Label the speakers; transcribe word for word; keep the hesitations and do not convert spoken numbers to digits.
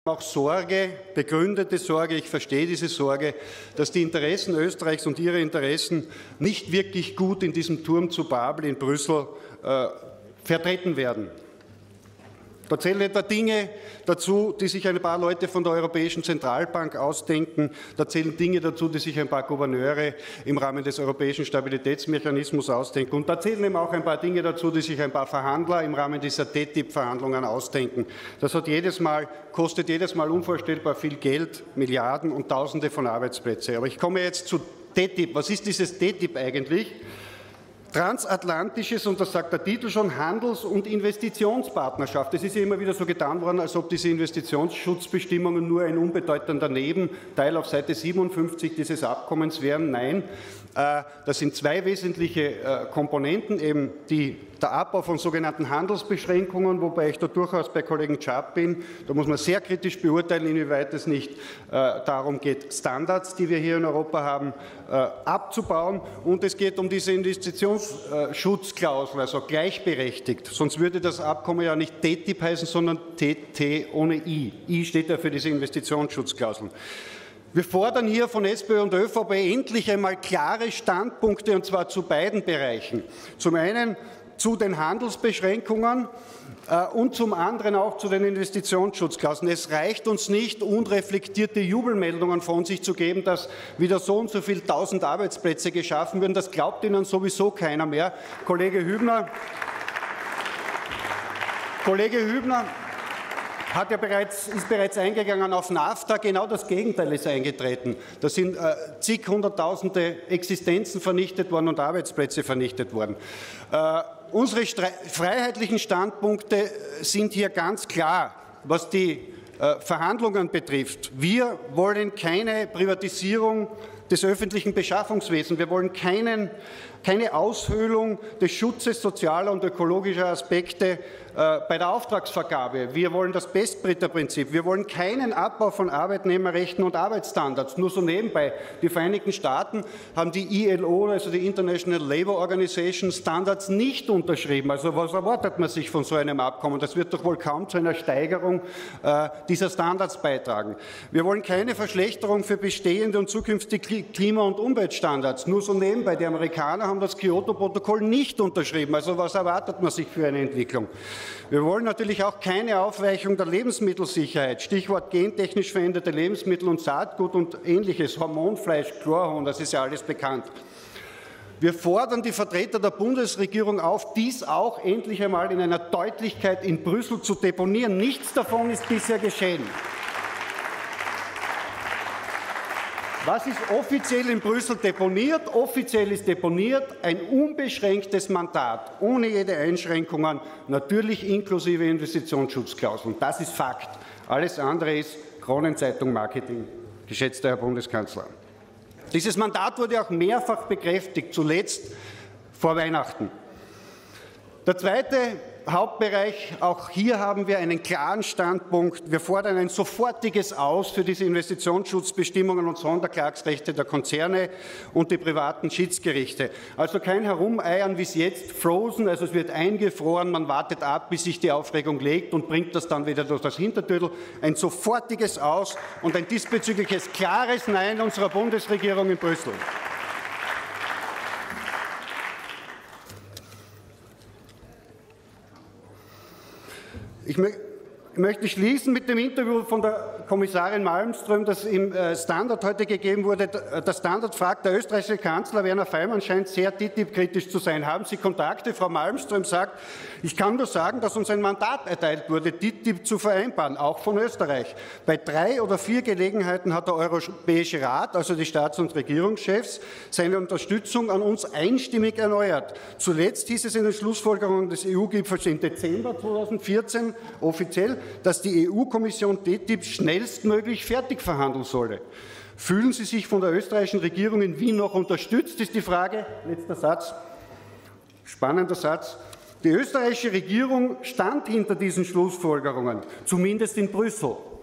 Speaker 1: auch Sorge, begründete Sorge, ich verstehe diese Sorge, dass die Interessen Österreichs und Ihre Interessen nicht wirklich gut in diesem Turm zu Babel in Brüssel äh, vertreten werden. Da zählen etwa Dinge dazu, die sich ein paar Leute von der Europäischen Zentralbank ausdenken. Da zählen Dinge dazu, die sich ein paar Gouverneure im Rahmen des Europäischen Stabilitätsmechanismus ausdenken. Und da zählen eben auch ein paar Dinge dazu, die sich ein paar Verhandler im Rahmen dieser T T I P-Verhandlungen ausdenken. Das hat jedes Mal, kostet jedes Mal unvorstellbar viel Geld, Milliarden und Tausende von Arbeitsplätzen. Aber ich komme jetzt zu T T I P. Was ist dieses T T I P eigentlich? Transatlantisches, und das sagt der Titel schon, Handels- und Investitionspartnerschaft. Es ist ja immer wieder so getan worden, als ob diese Investitionsschutzbestimmungen nur ein unbedeutender Nebenteil auf Seite siebenundfünfzig dieses Abkommens wären. Nein, äh, das sind zwei wesentliche äh, Komponenten, eben die, der Abbau von sogenannten Handelsbeschränkungen, wobei ich da durchaus bei Kollegen Czap bin. Da muss man sehr kritisch beurteilen, inwieweit es nicht äh, darum geht, Standards, die wir hier in Europa haben, äh, abzubauen. Und es geht um diese Investitionsschutzklausel, also gleichberechtigt. Sonst würde das Abkommen ja nicht T T I P heißen, sondern T T ohne I. I steht ja für diese Investitionsschutzklauseln. Wir fordern hier von SPÖ und ÖVP endlich einmal klare Standpunkte, und zwar zu beiden Bereichen. Zum einen zu den Handelsbeschränkungen äh, und zum anderen auch zu den Investitionsschutzklauseln. Es reicht uns nicht, unreflektierte Jubelmeldungen von sich zu geben, dass wieder so und so viel tausend Arbeitsplätze geschaffen würden. Das glaubt Ihnen sowieso keiner mehr. Kollege Hübner, Kollege Hübner hat ja bereits, ist bereits eingegangen auf NAFTA, genau das Gegenteil ist eingetreten. Da sind äh, zig Hunderttausende Existenzen vernichtet worden und Arbeitsplätze vernichtet worden. Äh, unsere freiheitlichen Standpunkte sind hier ganz klar, was die äh, Verhandlungen betrifft. Wir wollen keine Privatisierung des öffentlichen Beschaffungswesens. Wir wollen keinen, keine Aushöhlung des Schutzes sozialer und ökologischer Aspekte äh, bei der Auftragsvergabe. Wir wollen das Bestbritter-Prinzip. Wir wollen keinen Abbau von Arbeitnehmerrechten und Arbeitsstandards. Nur so nebenbei. Die Vereinigten Staaten haben die I L O, also die International Labour Organization, Standards nicht unterschrieben. Also was erwartet man sich von so einem Abkommen? Das wird doch wohl kaum zu einer Steigerung äh, dieser Standards beitragen. Wir wollen keine Verschlechterung für bestehende und zukünftige Klima- und Umweltstandards. Nur so nebenbei, die Amerikaner haben das Kyoto-Protokoll nicht unterschrieben. Also was erwartet man sich für eine Entwicklung? Wir wollen natürlich auch keine Aufweichung der Lebensmittelsicherheit. Stichwort gentechnisch veränderte Lebensmittel und Saatgut und Ähnliches, Hormonfleisch, Chlorhorn, das ist ja alles bekannt. Wir fordern die Vertreter der Bundesregierung auf, dies auch endlich einmal in einer Deutlichkeit in Brüssel zu deponieren. Nichts davon ist bisher geschehen. Was ist offiziell in Brüssel deponiert? Offiziell ist deponiert ein unbeschränktes Mandat, ohne jede Einschränkungen, natürlich inklusive Investitionsschutzklauseln. Das ist Fakt. Alles andere ist Kronenzeitung-Marketing, geschätzter Herr Bundeskanzler. Dieses Mandat wurde auch mehrfach bekräftigt, zuletzt vor Weihnachten. Der zweite Hauptbereich, auch hier haben wir einen klaren Standpunkt. Wir fordern ein sofortiges Aus für diese Investitionsschutzbestimmungen und Sonderklagsrechte der Konzerne und die privaten Schiedsgerichte. Also kein Herumeiern wie es jetzt, frozen, also es wird eingefroren, man wartet ab, bis sich die Aufregung legt und bringt das dann wieder durch das Hintertürtel. Ein sofortiges Aus und ein diesbezügliches klares Nein unserer Bundesregierung in Brüssel. Ich möchte schließen mit dem Interview von der Kommissarin Malmström, das im Standard heute gegeben wurde. Der Standard fragt, der österreichische Kanzler Werner Faymann scheint sehr T T I P-kritisch zu sein. Haben Sie Kontakte? Frau Malmström sagt, ich kann nur sagen, dass uns ein Mandat erteilt wurde, T T I P zu vereinbaren, auch von Österreich. Bei drei oder vier Gelegenheiten hat der Europäische Rat, also die Staats- und Regierungschefs, seine Unterstützung an uns einstimmig erneuert. Zuletzt hieß es in den Schlussfolgerungen des E U-Gipfels im Dezember zweitausendvierzehn offiziell, dass die E U-Kommission T T I P schnellstmöglich fertig verhandeln solle. Fühlen Sie sich von der österreichischen Regierung in Wien noch unterstützt, ist die Frage. Letzter Satz. Spannender Satz. Die österreichische Regierung stand hinter diesen Schlussfolgerungen, zumindest in Brüssel.